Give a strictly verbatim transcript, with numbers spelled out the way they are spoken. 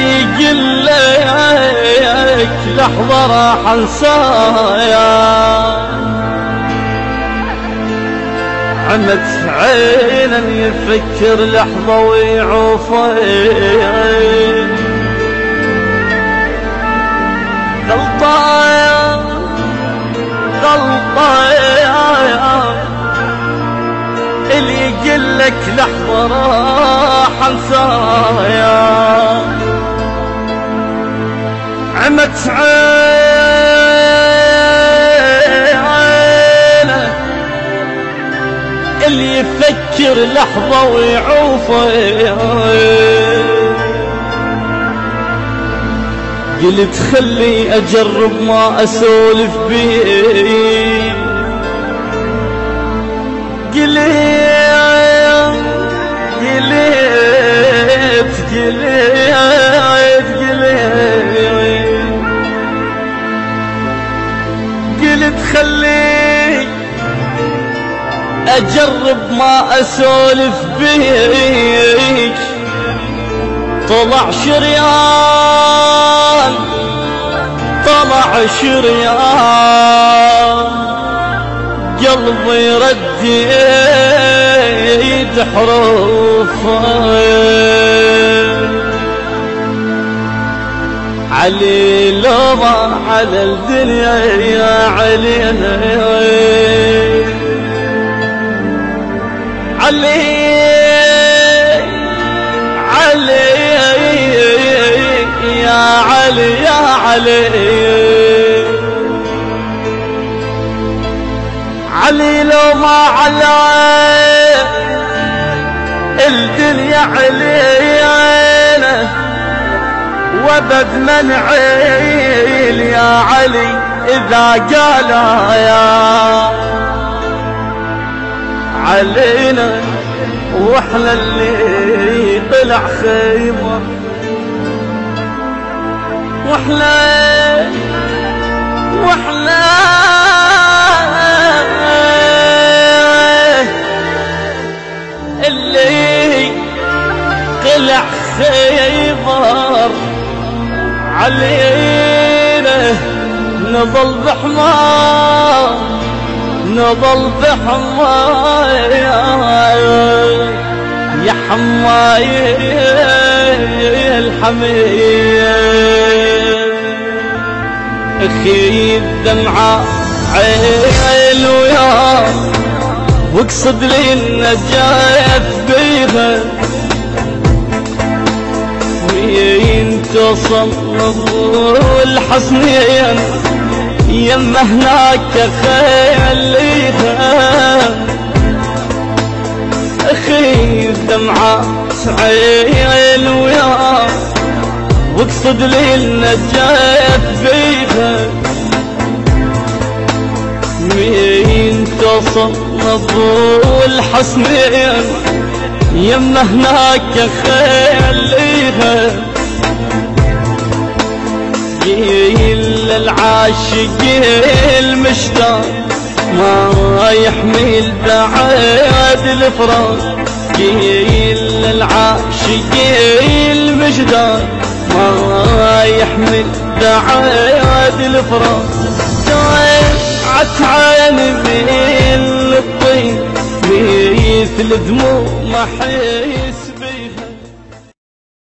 يقول لك لحظة راح انسايا، عمت عينا يفكر لحظة ويعوفين، غلطايا غلطايا اللي يقول لك لحظة راح انسايا، عمت عينه اللي يفكر لحظة ويعوفين، قلت خلي اجرب ما اسولف بيه، قلت قلت قلت قلت قلت خلي اجرب ما اسولف بيك، طلع شريان طلع شريان قلبي رديت حروفه، علي لو ما على الدنيا يا علينا علي علي يا علي يا علي علي لو ما على الدنيا علينا وابد من عيل يا علي اذا قال يا علينا، واحنا اللي طلع خيمه، واحنا واحنا اللي طلع خيبر علينا، نظل بحمار نظل بحمار يا حماي الحميد، اخي الدمعة عين ويا واقصد لي النجاة بيها، وين توصل الحصنين يما هناك خليها، اخي الدمعة عين ويا واقصد لي النجاة بيها، وين توصل نبو الحصنين يما هناك خليها، يل العاشق المشتاق ما يحمل بعد الفراق، يل العاشق المشتاق ما يحمل بعد الفراق، عين من الطين مثل دموع ما حيس